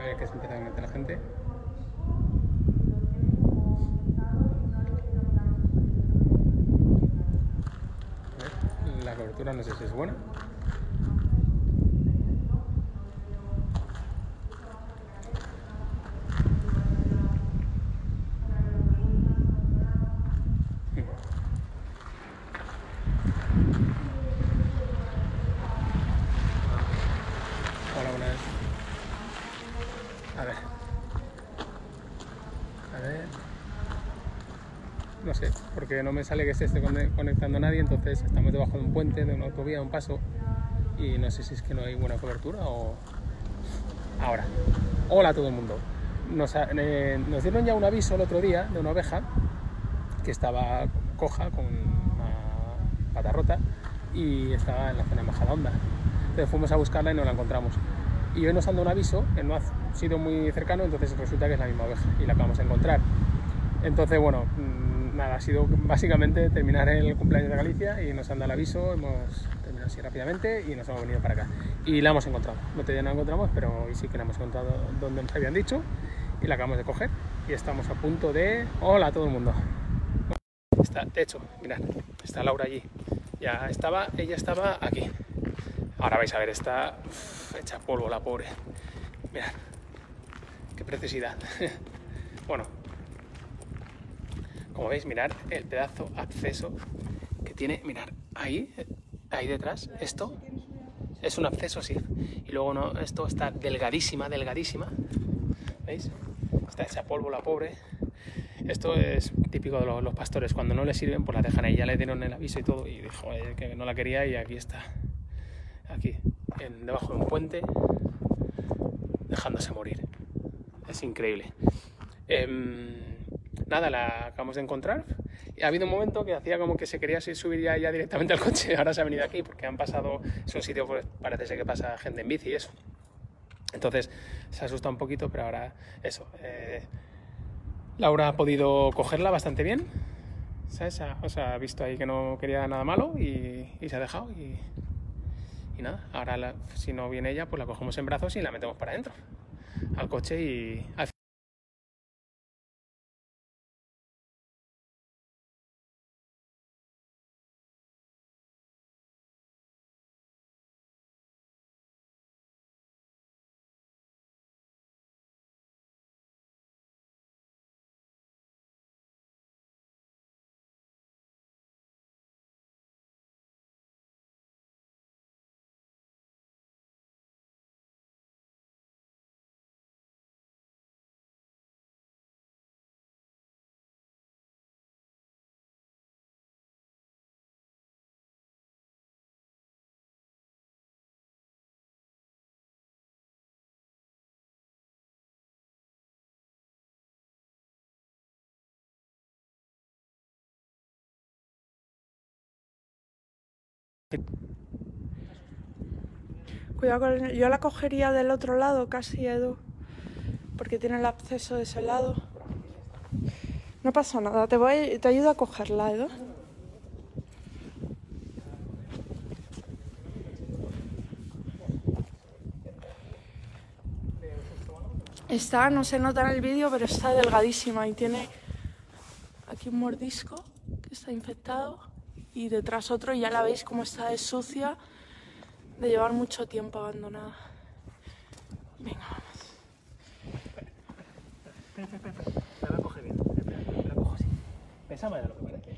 ver que se empieza a meter la gente. A ver, la cobertura no sé si es buena. Hola, buenas. A ver. No sé, porque no me sale que se esté conectando nadie, entonces estamos debajo de un puente, de una autovía, un paso, y no sé si es que no hay buena cobertura o... Ahora. Hola a todo el mundo. Nos dieron ya un aviso el otro día de una oveja que estaba coja, con una pata rota, y estaba en la zona de Majadahonda. Entonces fuimos a buscarla y no la encontramos. Y hoy nos han dado un aviso, que no ha sido muy cercano, entonces resulta que es la misma oveja y la acabamos de encontrar. Entonces, bueno, nada, ha sido básicamente terminar el cumpleaños de Galicia y nos han dado el aviso, hemos terminado así rápidamente y nos hemos venido para acá. Y la hemos encontrado. No te no la encontramos, pero hoy sí que la hemos encontrado donde nos habían dicho y la acabamos de coger. Y estamos a punto de... Hola a todo el mundo. Está, de hecho, mirad, está Laura allí. Ya estaba, ella estaba aquí. Ahora vais a ver, está hecha polvo la pobre. Mirad, qué preciosidad. Bueno, como veis, mirad el pedazo absceso que tiene. Mirad, ahí detrás, esto es un absceso, sí. Y luego no, esto está delgadísima, delgadísima. ¿Veis? Está hecha polvo la pobre. Esto es típico de los pastores, cuando no le sirven, pues la dejan ahí. Ya le dieron el aviso y todo, y dijo que no la quería, y aquí está. Aquí, debajo de un puente, dejándose morir. Es increíble. Nada, la acabamos de encontrar. Ha habido un momento que hacía como que se quería subir ya directamente al coche. Ahora se ha venido aquí porque han pasado, es un sitio, pues parece ser que pasa gente en bici y eso. Entonces se asusta un poquito, pero ahora eso. Laura ha podido cogerla bastante bien, ¿sabes? O sea, ha visto ahí que no quería nada malo y se ha dejado y nada. Ahora si no viene ella, pues la cogemos en brazos y la metemos para adentro al coche y... Cuidado con yo la cogería del otro lado casi, Edu, porque tiene el acceso de ese lado. No pasa nada, te ayudo a cogerla, Edu. Está, no se nota en el vídeo, pero está delgadísima y tiene aquí un mordisco que está infectado y detrás otro, y ya la veis cómo está de sucia, de llevar mucho tiempo abandonada. Venga, vamos. Espera, la coge bien. La cojo así. Pesa más de lo que parece.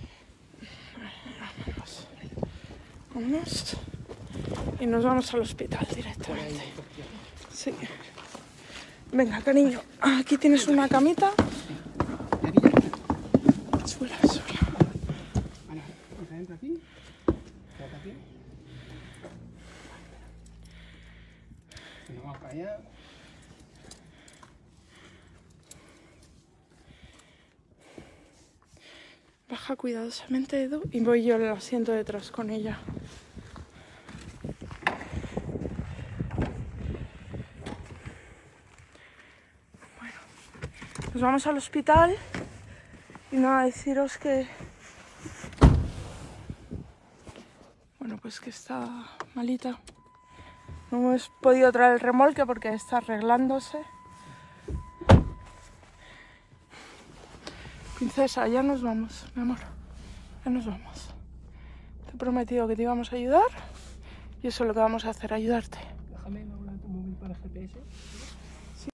Vamos. Y nos vamos al hospital directamente. Sí. Venga, cariño, aquí tienes una camita. Suela. Vale, vamos adentro aquí. Quédate aquí. Nos vamos para allá. Baja cuidadosamente, Edu, y voy yo al asiento detrás con ella. Bueno, nos vamos al hospital y nada, deciros que... Bueno, pues que está malita. No hemos podido traer el remolque porque está arreglándose. Princesa, ya nos vamos, mi amor. Ya nos vamos. Te he prometido que te íbamos a ayudar y eso es lo que vamos a hacer, ayudarte. Déjame hablar tu móvil para GPS. Sí.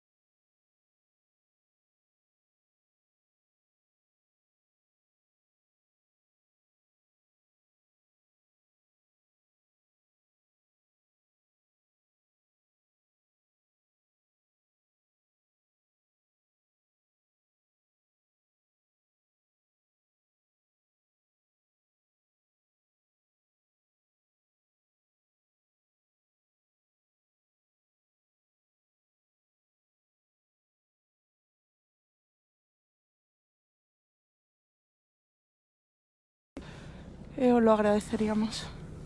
Os lo agradeceríamos.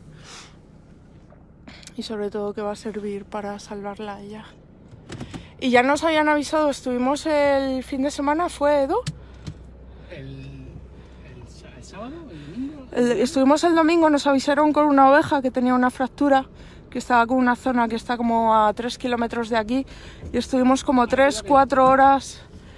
Y sobre todo que va a servir para salvarla a ella. Y ya nos habían avisado, estuvimos el fin de semana, ¿fue Edu? ¿El sábado? ¿El domingo? Estuvimos el domingo, nos avisaron con una oveja que tenía una fractura, que estaba con una zona que está como a 3 kilómetros de aquí, y estuvimos como 3-4 horas.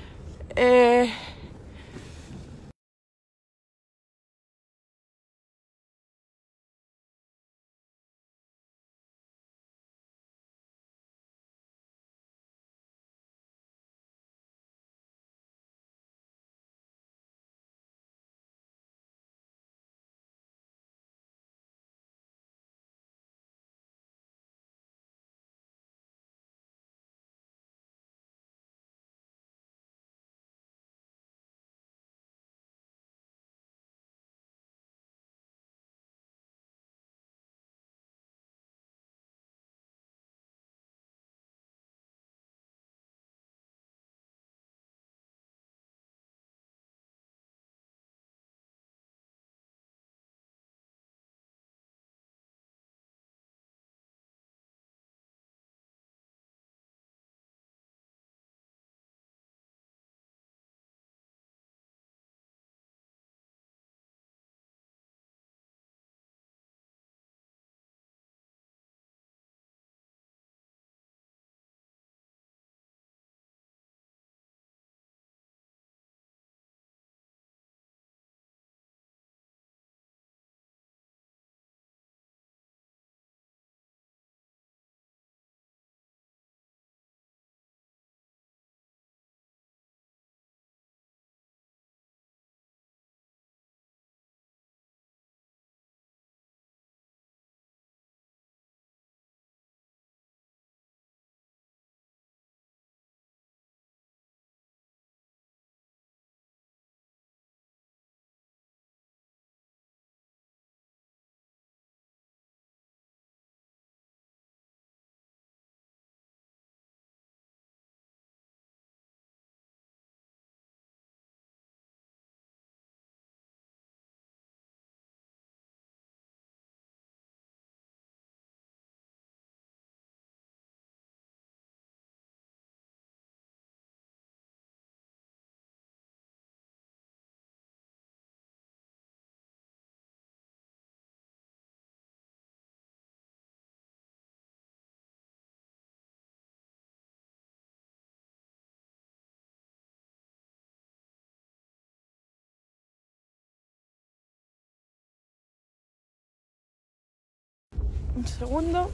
Un segundo.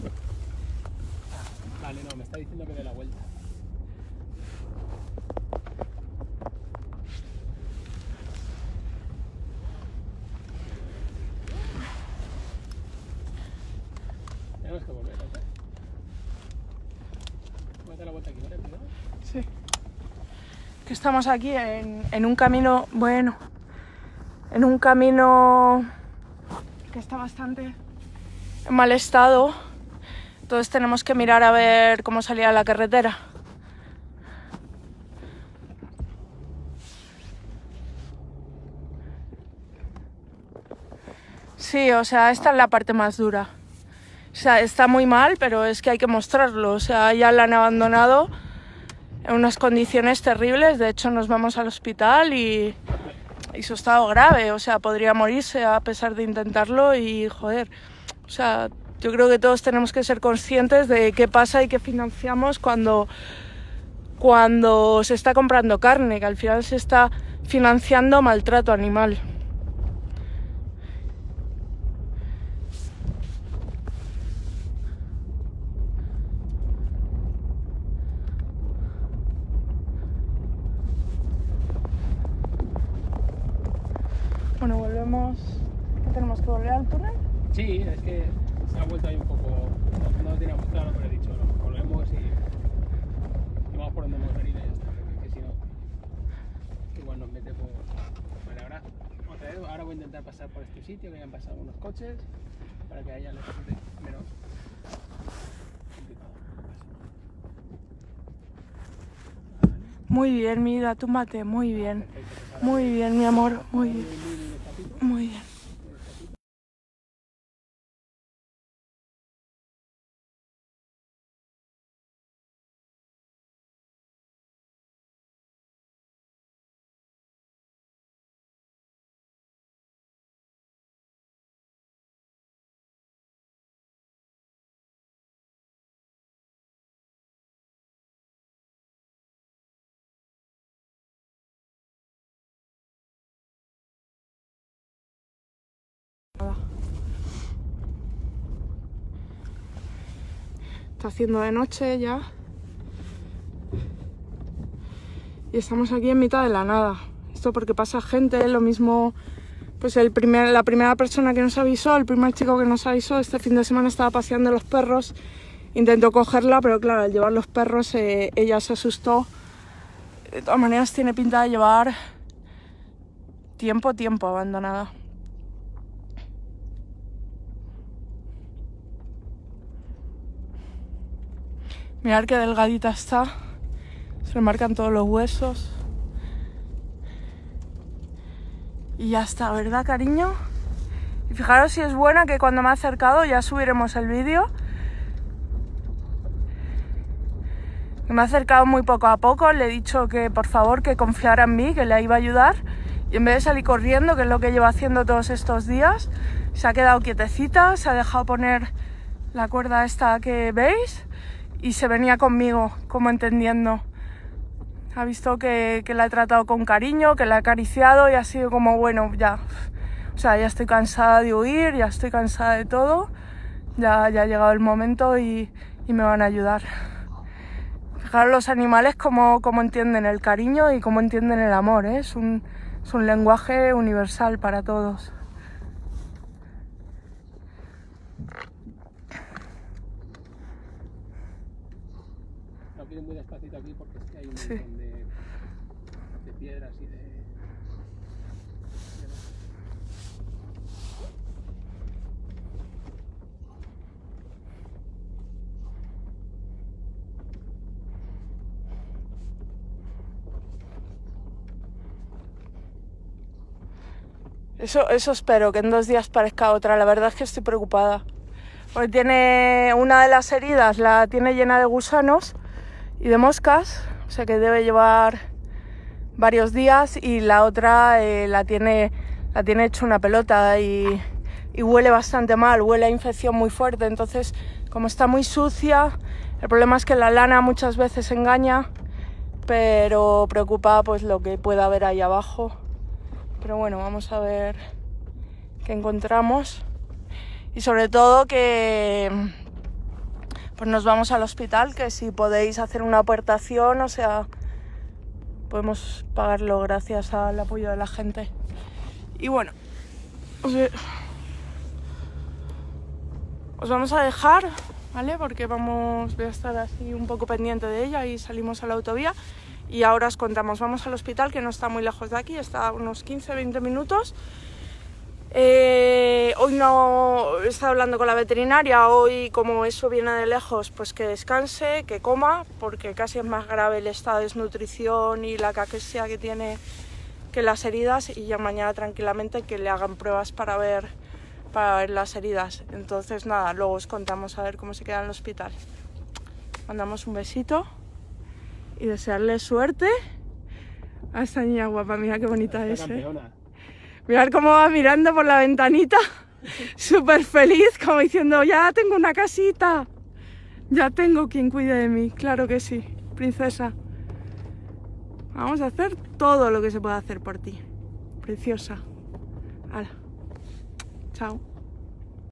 Vale, no, me está diciendo que dé la vuelta. Tenemos que volver, ¿ok? Voy a dar la vuelta aquí, ¿vale? ¿No? Sí. Que estamos aquí en un camino, bueno, en un camino que está bastante en mal estado. Entonces tenemos que mirar a ver cómo salía la carretera. Sí, o sea, esta es la parte más dura. O sea, está muy mal, pero es que hay que mostrarlo. O sea, ya la han abandonado en unas condiciones terribles. De hecho, nos vamos al hospital y su estado grave. O sea, podría morirse a pesar de intentarlo y, joder, o sea, Yo creo que todos tenemos que ser conscientes de qué pasa y qué financiamos cuando se está comprando carne, que al final se está financiando maltrato animal. Bueno, volvemos. ¿Qué tenemos que volver al túnel? Sí, es que se ha vuelto ahí un poco, no lo teníamos claro, pero he dicho, no, volvemos y vamos por donde hemos venido y ya está, porque si no, igual nos mete por... Vale, ahora voy a intentar pasar por este sitio, que hayan pasado unos coches, para que haya menos complicado. Muy bien, mi vida, túmbate, muy bien. Muy bien, mi amor, muy bien. Muy bien. Está haciendo de noche ya. Y estamos aquí en mitad de la nada. Esto porque pasa gente, lo mismo... Pues la primera persona que nos avisó, el primer chico que nos avisó, este fin de semana estaba paseando los perros. Intentó cogerla, pero claro, al llevar los perros ella se asustó. De todas maneras tiene pinta de llevar tiempo abandonada. Mirad qué delgadita está. Se le marcan todos los huesos. Y ya está, ¿verdad, cariño? Y fijaros si es buena, que cuando me ha acercado, ya subiremos el vídeo. Me ha acercado muy poco a poco, le he dicho que por favor que confiara en mí, que le iba a ayudar. Y en vez de salir corriendo, que es lo que lleva haciendo todos estos días, se ha quedado quietecita, se ha dejado poner la cuerda esta que veis y se venía conmigo, como entendiendo. Ha visto que la he tratado con cariño, que la he acariciado y ha sido como, bueno, ya. O sea, ya estoy cansada de huir, ya estoy cansada de todo. Ya ha llegado el momento y me van a ayudar. Fijaros los animales cómo entienden el cariño y cómo entienden el amor, ¿eh? Es un lenguaje universal para todos. No quiero muy despacito aquí porque es que hay un montón de piedras y de... Eso espero, que en 2 días parezca otra. La verdad es que estoy preocupada. Porque tiene una de las heridas, la tiene llena de gusanos y de moscas, o sea que debe llevar varios días, y la otra la tiene hecho una pelota y huele bastante mal, huele a infección muy fuerte. Entonces, como está muy sucia, el problema es que la lana muchas veces engaña, pero preocupa pues lo que pueda haber ahí abajo. Pero bueno, vamos a ver qué encontramos. Y sobre todo que pues nos vamos al hospital, que si podéis hacer una aportación, o sea, podemos pagarlo gracias al apoyo de la gente. Y bueno, os vamos a dejar, ¿vale? Porque voy a estar así un poco pendiente de ella y salimos a la autovía. Y ahora os contamos, vamos al hospital, que no está muy lejos de aquí, está a unos 15-20 minutos. Hoy no he estado hablando con la veterinaria, hoy como eso viene de lejos, pues que descanse, que coma, porque casi es más grave el estado de desnutrición y la caquexia que tiene que las heridas, y ya mañana tranquilamente que le hagan pruebas para ver las heridas. Entonces nada, luego os contamos a ver cómo se queda en el hospital. Mandamos un besito y desearle suerte a esta niña guapa. Mira qué bonita es, ¿eh? Mirad cómo va mirando por la ventanita. súper feliz, como diciendo, ya tengo una casita. Ya tengo quien cuide de mí, claro que sí, princesa. Vamos a hacer todo lo que se pueda hacer por ti. Preciosa. Hala. Chao.